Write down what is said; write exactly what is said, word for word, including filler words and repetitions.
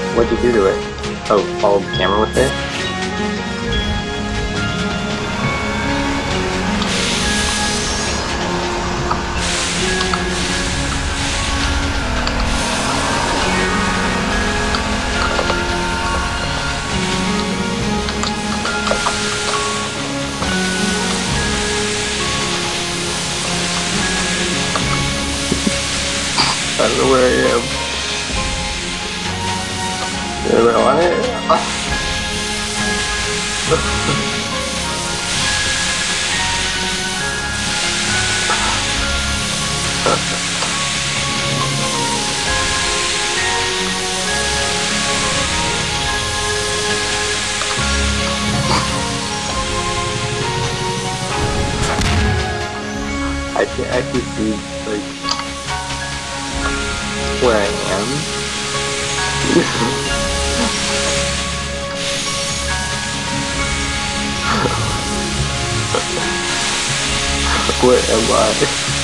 What'd you do to it? Oh, follow the camera with it? I don't know where I am. Am I on it? I can actually see, like, where I am. Where am I?